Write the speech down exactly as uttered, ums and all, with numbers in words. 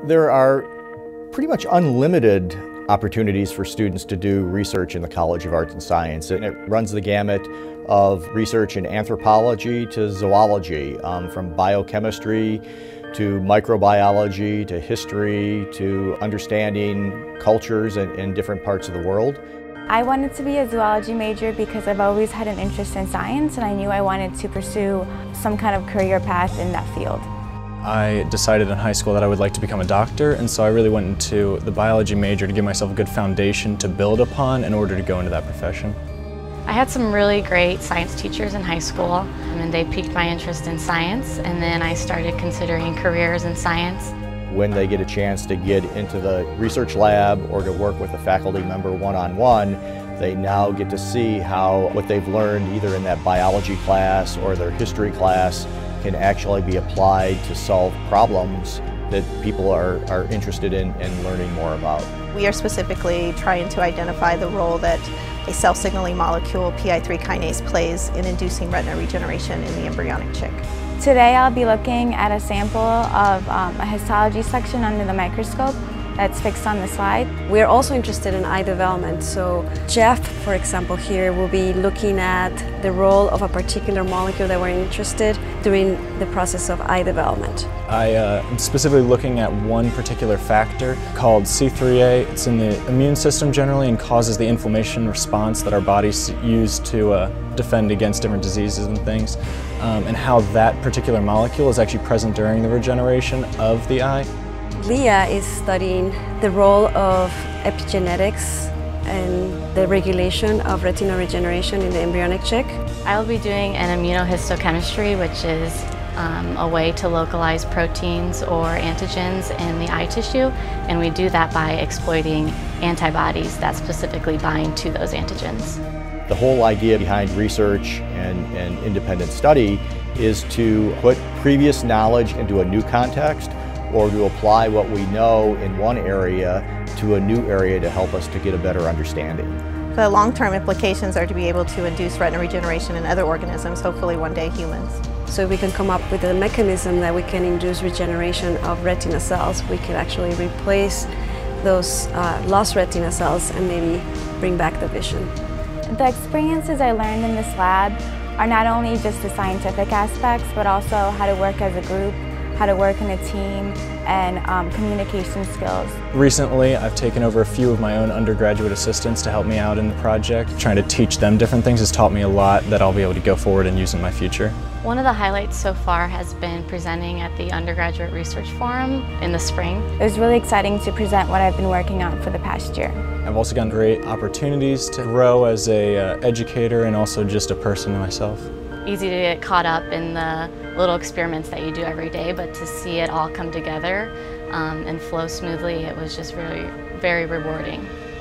There are pretty much unlimited opportunities for students to do research in the College of Arts and Science, and it runs the gamut of research in anthropology to zoology, um, from biochemistry to microbiology to history to understanding cultures in, in different parts of the world. I wanted to be a zoology major because I've always had an interest in science, and I knew I wanted to pursue some kind of career path in that field. I decided in high school that I would like to become a doctor, and so I really went into the biology major to give myself a good foundation to build upon in order to go into that profession. I had some really great science teachers in high school, and they piqued my interest in science, and then I started considering careers in science. When they get a chance to get into the research lab or to work with a faculty member one-on-one, they now get to see how what they've learned either in that biology class or their history class can actually be applied to solve problems that people are, are interested in, in learning more about. We are specifically trying to identify the role that a self-signaling molecule, P I three kinase, plays in inducing retina regeneration in the embryonic chick. Today I'll be looking at a sample of um, a histology section under the microscope that's fixed on the slide. We're also interested in eye development, so Jeff, for example, here will be looking at the role of a particular molecule that we're interested during the process of eye development. I uh, am specifically looking at one particular factor called C three A. It's in the immune system generally and causes the inflammation response that our bodies use to uh, defend against different diseases and things, um, and how that particular molecule is actually present during the regeneration of the eye. Leah is studying the role of epigenetics and the regulation of retinal regeneration in the embryonic chick. I'll be doing an immunohistochemistry, which is um, a way to localize proteins or antigens in the eye tissue, and we do that by exploiting antibodies that specifically bind to those antigens. The whole idea behind research and, and independent study is to put previous knowledge into a new context, or to apply what we know in one area to a new area to help us to get a better understanding. The long-term implications are to be able to induce retina regeneration in other organisms, hopefully one day humans. So we can come up with a mechanism that we can induce regeneration of retina cells. We can actually replace those uh, lost retina cells and maybe bring back the vision. The experiences I learned in this lab are not only just the scientific aspects, but also how to work as a group, how to work in a team, and um, communication skills. Recently, I've taken over a few of my own undergraduate assistants to help me out in the project. Trying to teach them different things has taught me a lot that I'll be able to go forward and use in my future. One of the highlights so far has been presenting at the Undergraduate Research Forum in the spring. It was really exciting to present what I've been working on for the past year. I've also gotten great opportunities to grow as an uh, educator and also just a person myself. Easy to get caught up in the little experiments that you do every day, but to see it all come together um, and flow smoothly, it was just really very rewarding.